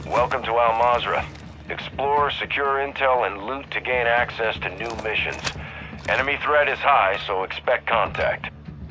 Welcome to Al Mazrah. Explore, secure intel, and loot to gain access to new missions. Enemy threat is high, so expect contact.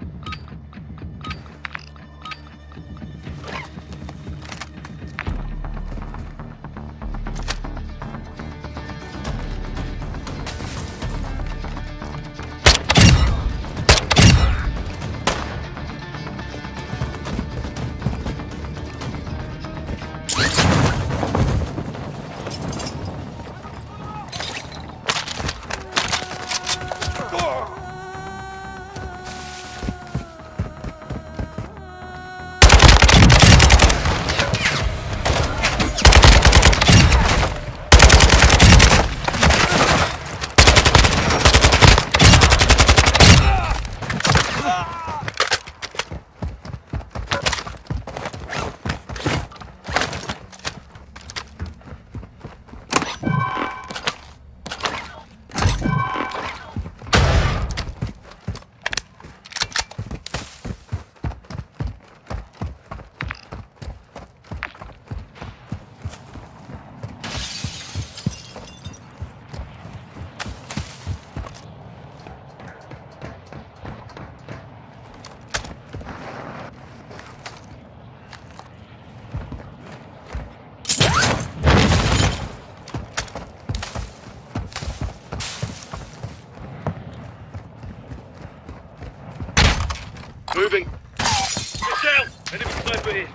Moving. Get down! Enemy sniper here.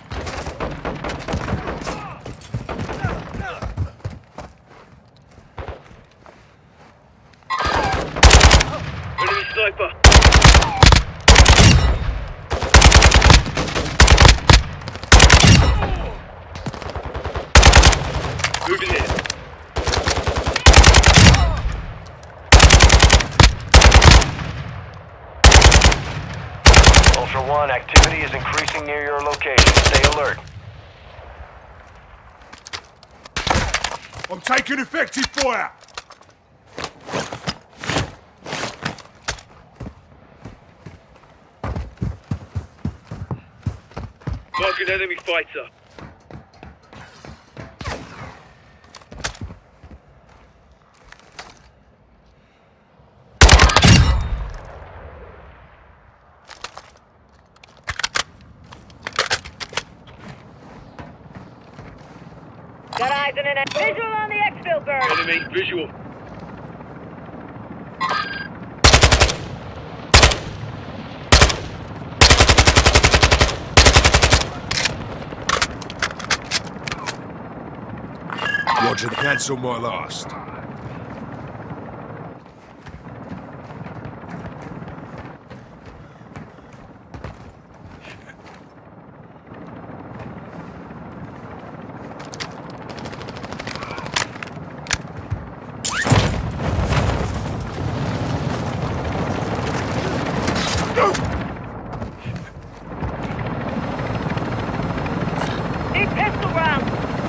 Enemy sniper. Moving in. Ultra One, activity is increasing near your location. Stay alert. I'm taking effective fire! Marking enemy fighter. Got eyes on an visual on the exfil bird. Enemy visual. Roger, cancel my last. Need pistol rounds.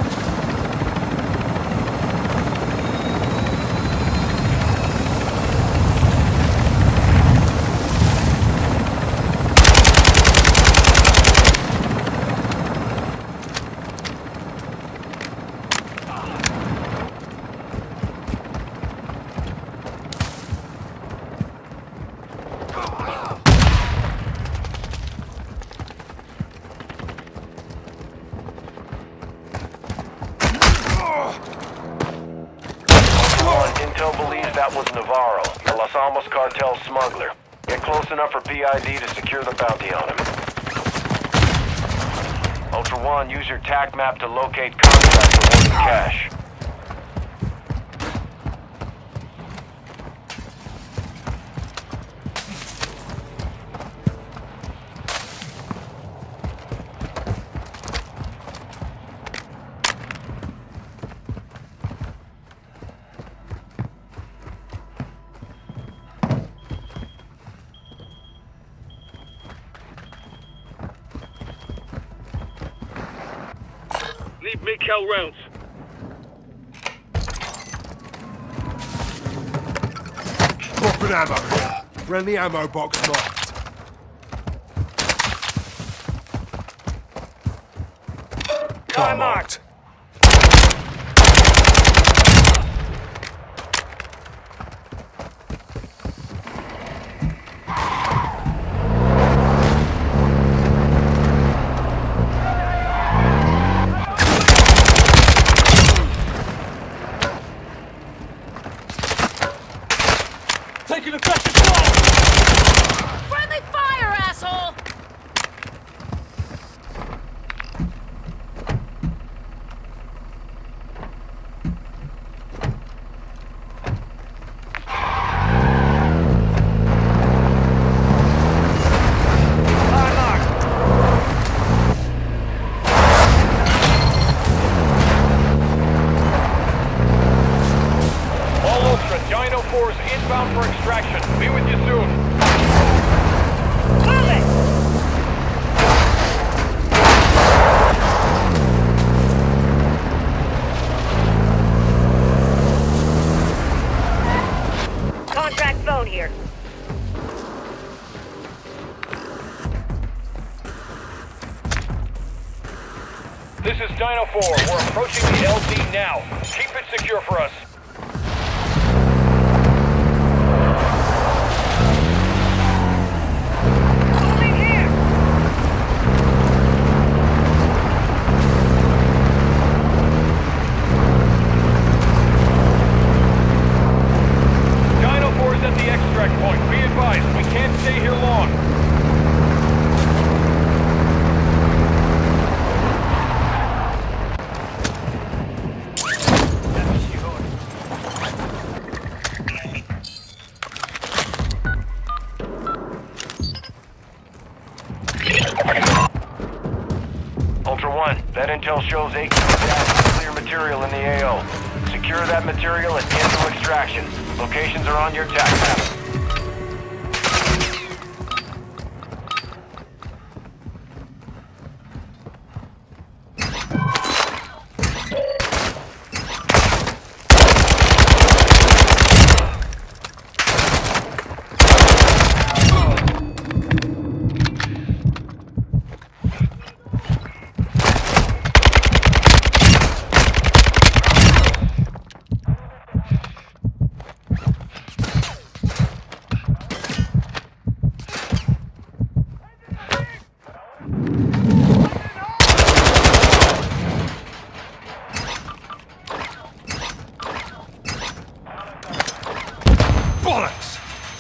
Intel believes that was Navarro, the Los Alamos cartel smuggler. Get close enough for PID to secure the bounty on him. Ultra One, use your TAC map to locate contracts rewarding cash. Need mid-cal rounds. Dropping ammo. Friendly ammo box marked. Car marked. Taking effective fire! Friendly fire, asshole! Dino 4's inbound for extraction. Be with you soon. Move it! Contract phone here. This is Dino 4. We're approaching the LZ now. Keep it secure for us. Moving here! Dino 4 is at the extract point. Be advised, we can't stay here long. Ultra One, that intel shows AQ gas clear material in the AO. Secure that material and get to extraction. Locations are on your tac map. Bollocks!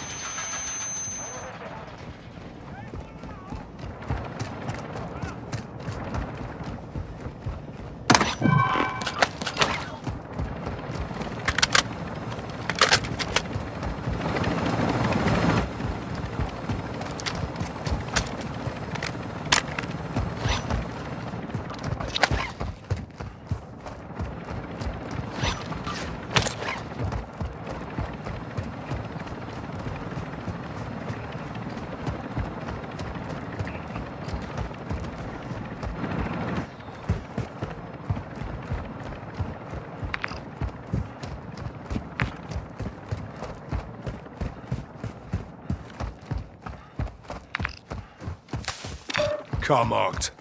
Car marked.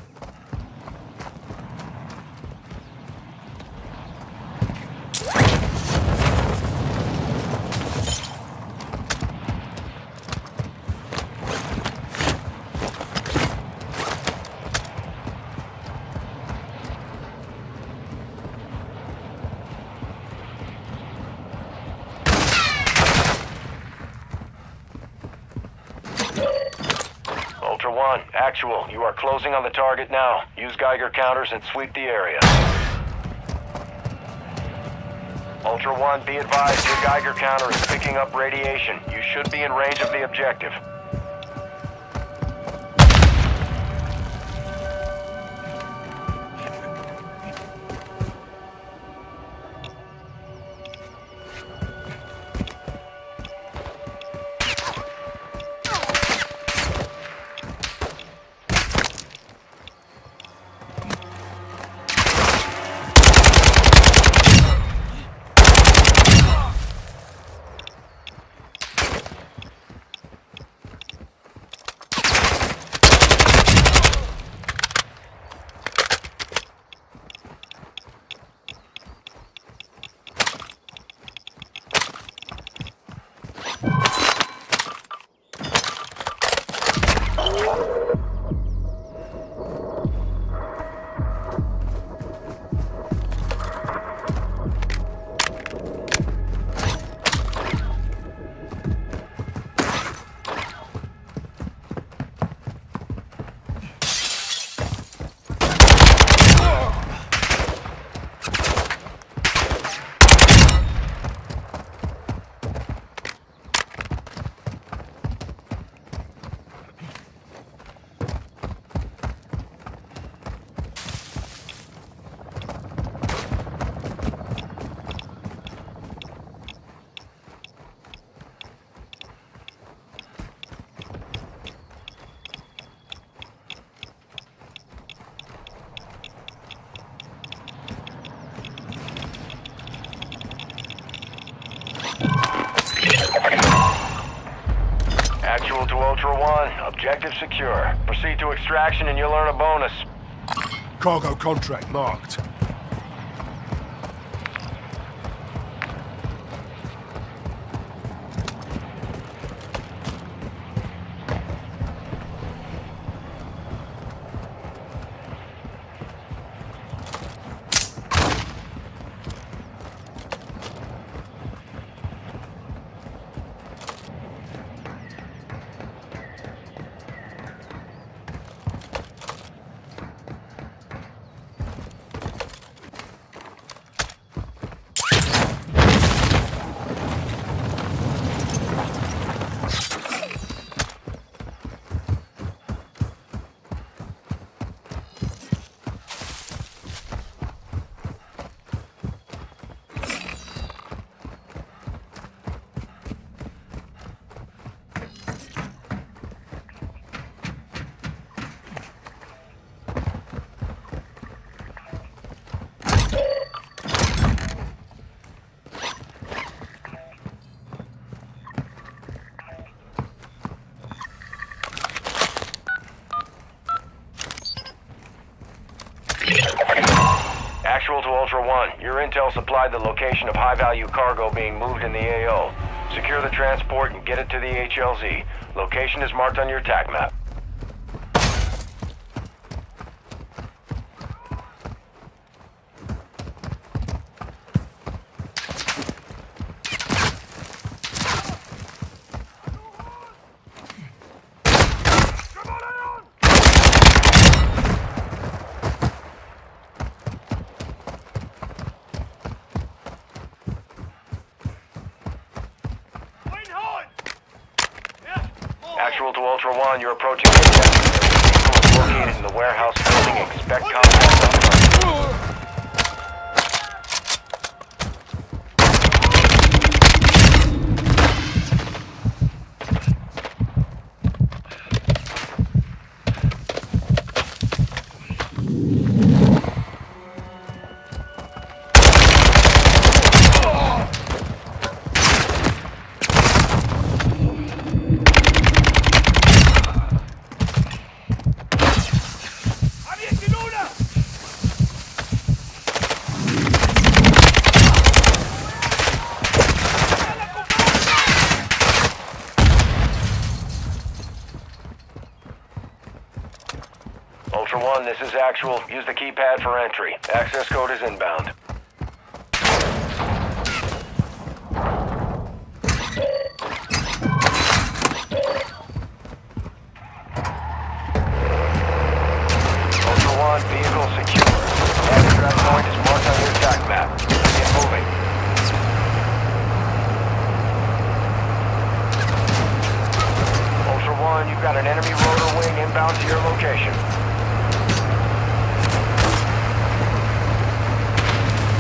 Ultra One, actual. You are closing on the target now. Use Geiger counters and sweep the area. Ultra One, be advised your Geiger counter is picking up radiation. You should be in range of the objective. Actual to Ultra One, objective secure. Proceed to extraction and you'll earn a bonus. Cargo contract marked. Actual to Ultra One, your intel supplied the location of high-value cargo being moved in the AO. Secure the transport and get it to the HLZ. Location is marked on your attack map. Actual to Ultra One, you're approaching the objective. Vehicle is located in the warehouse building. Expect contact on front. Ultra One, this is Actual. Use the keypad for entry. Access code is inbound. Ultra One, vehicle secure. Extract point is marked on your attack map. Get moving. Ultra One, you've got an enemy rotor wing inbound to your location.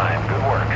time. Good work.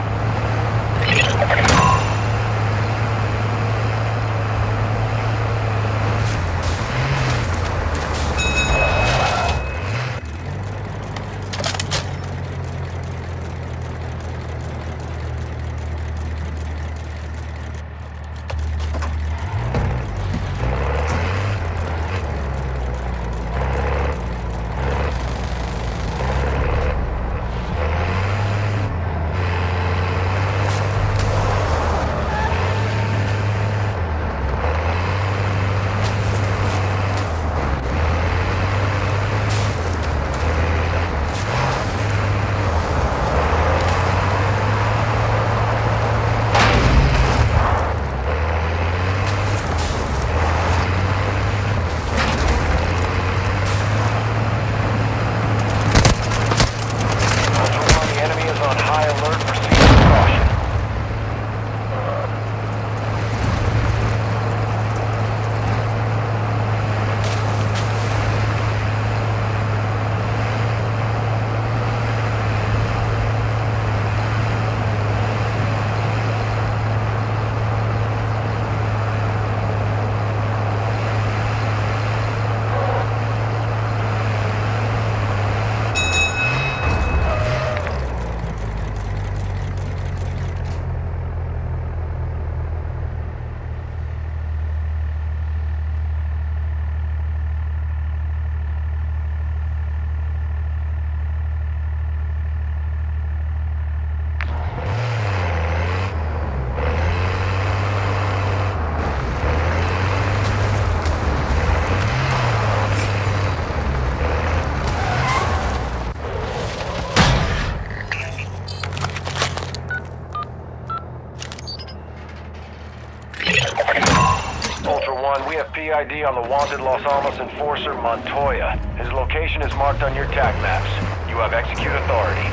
Ultra One, we have PID on the wanted Los Alamos enforcer Montoya. His location is marked on your TAC maps. You have execute authority.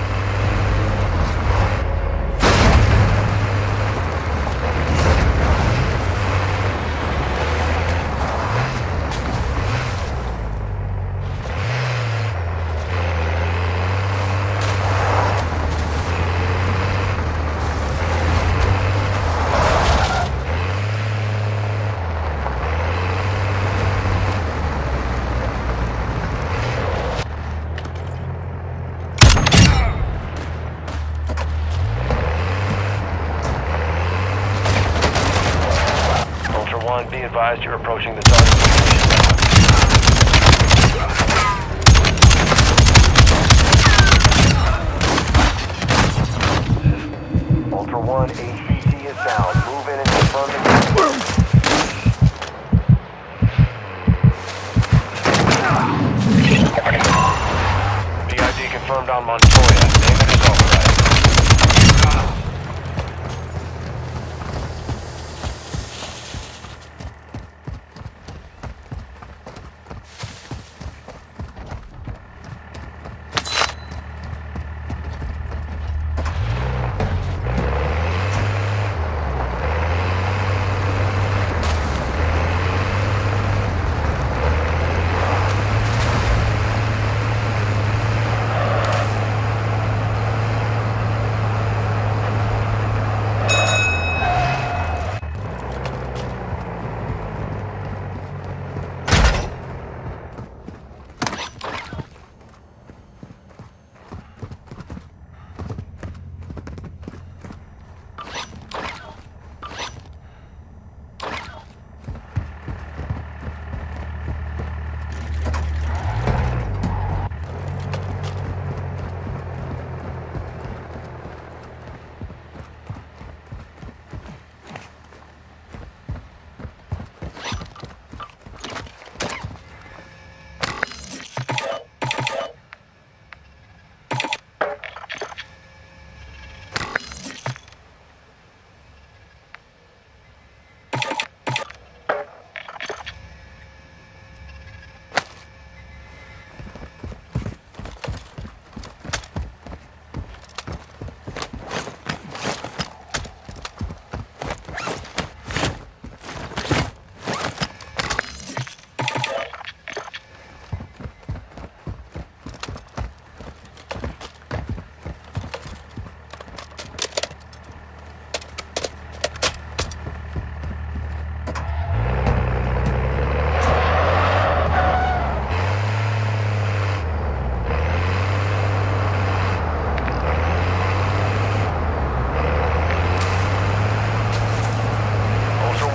Be advised you're approaching the target position. Ultra One, HCC is down. Move in and confirm the PID confirmed on Montoya. Payment is authorized.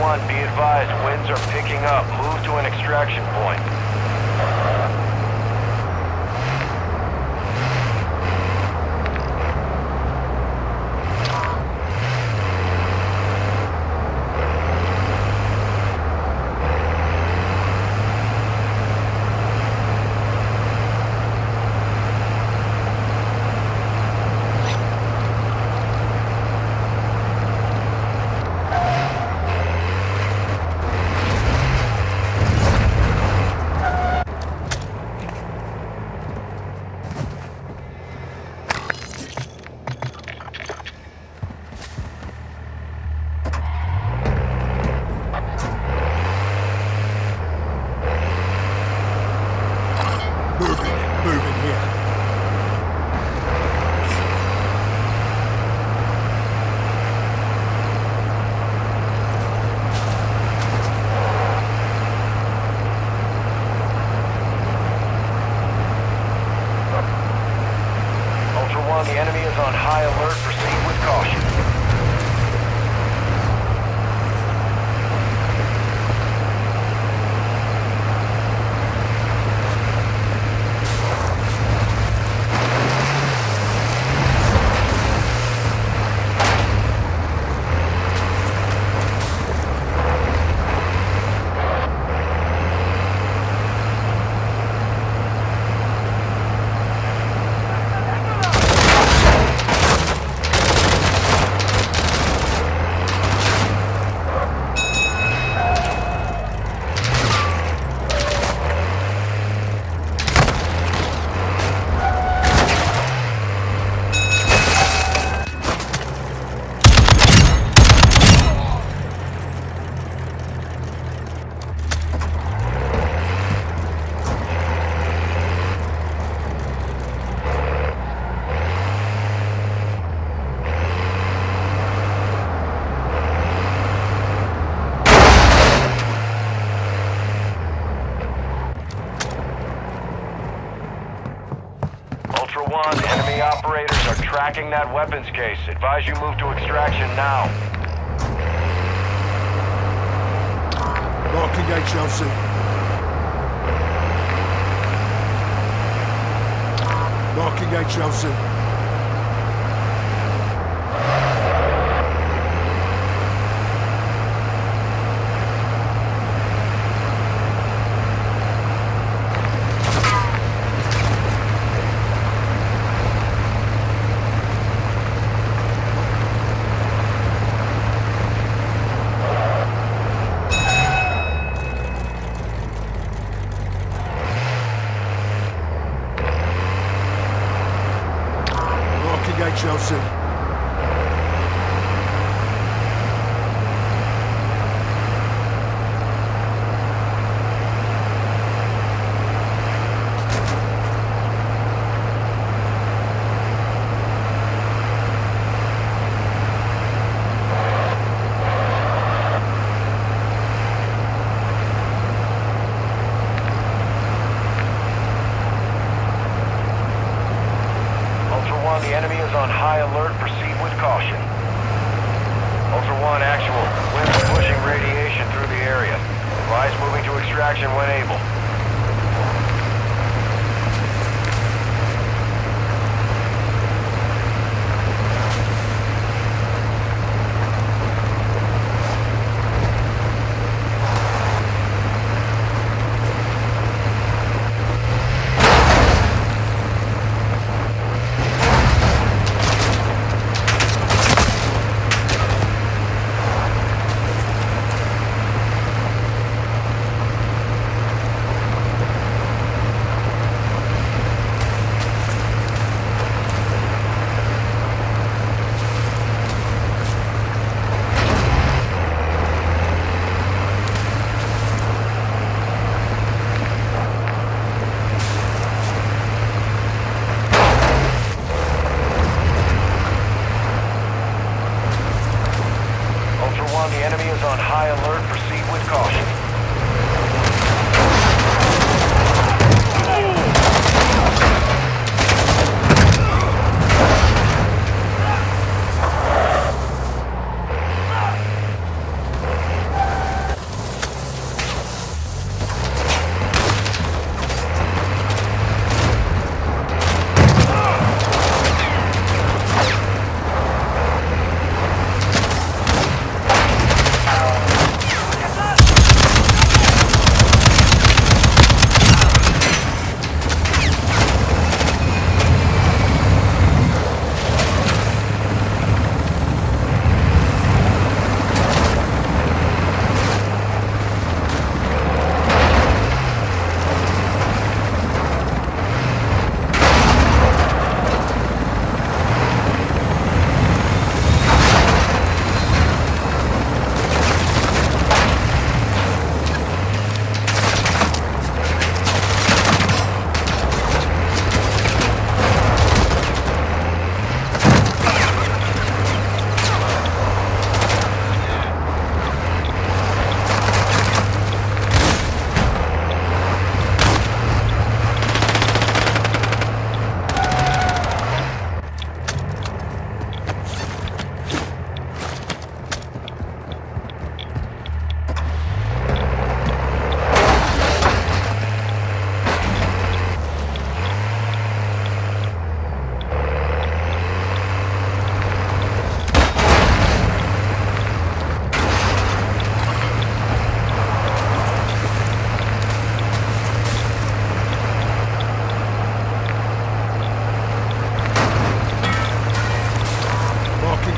One, be advised, winds are picking up. Move to an extraction point. Moving here. Ultra One, the enemy is on high alert. Proceed with caution. Ultra One, enemy operators are tracking that weapons case. Advise you move to extraction now. Marking HLC. Marking HLC. HLC. The enemy is on high alert. Proceed with caution. Ultra One, actual. Winds are pushing radiation through the area. Advise moving to extraction when able. The enemy is on high alert. Proceed with caution.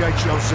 engage Chelsea.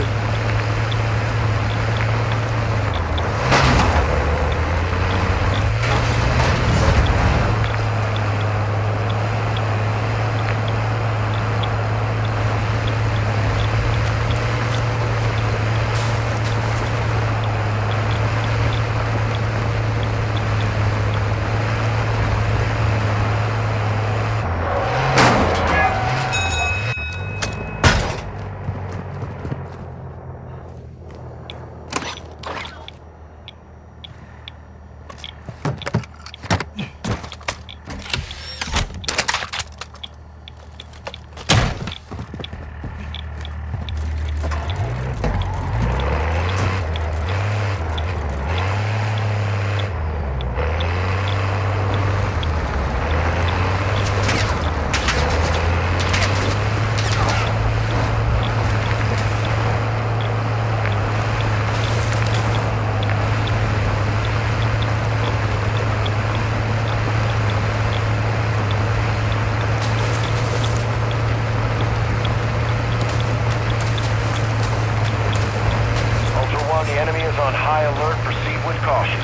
The enemy is on high alert. Proceed with caution.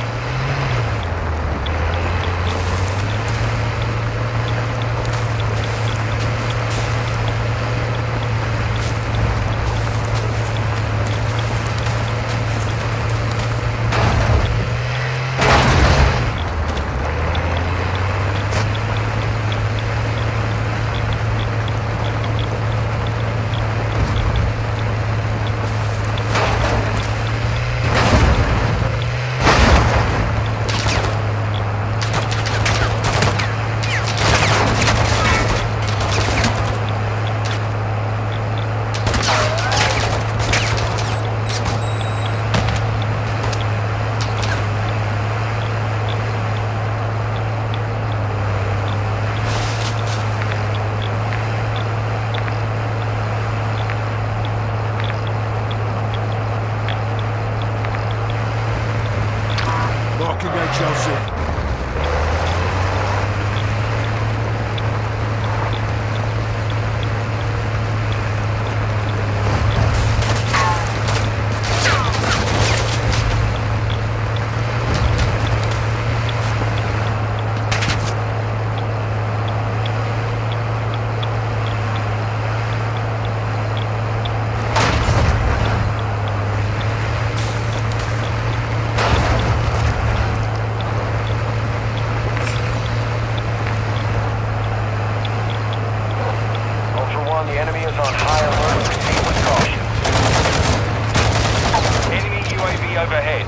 Marking engage Chelsea. The enemy is on high alert. Proceed with caution. Enemy UAV overhead.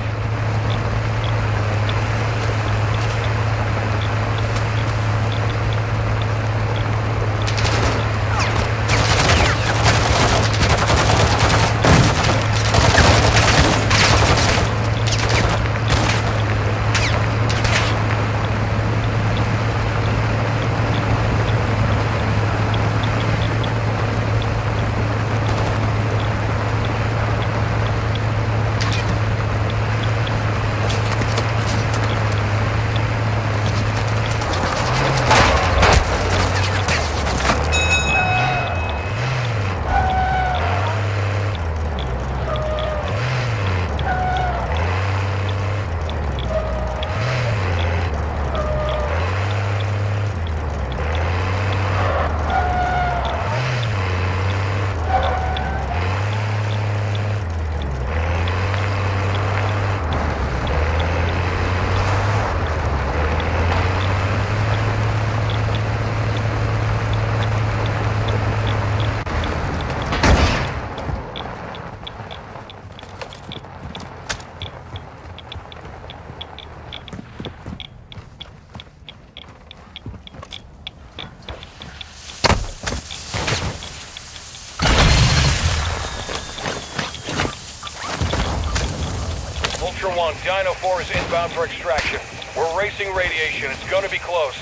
Ultra One, Dino 4 is inbound for extraction. We're racing radiation. It's gonna be close.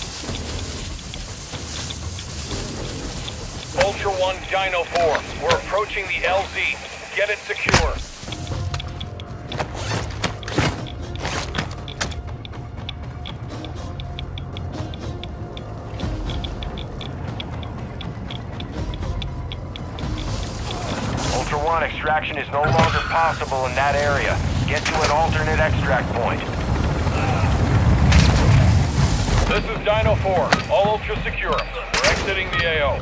Ultra One, Dino 4, we're approaching the LZ. Get it secure. Ultra One, extraction is no longer possible in that area. Get to an alternate extract point. This is Dino 4. All Ultra secure. We're exiting the AO.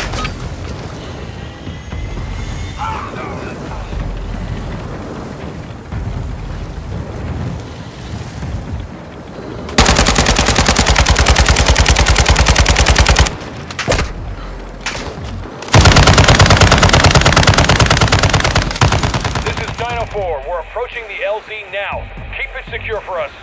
This is Dino 4. We're approaching the LZ now. Keep it secure for us.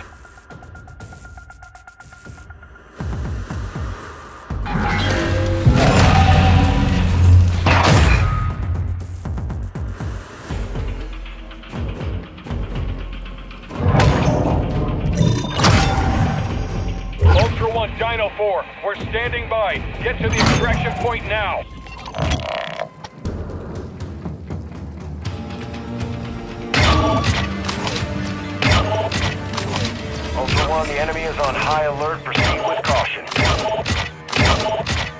Ultra One, Dino 4. We're standing by. Get to the extraction point now. Ultra One, the enemy is on high alert. Proceed with caution.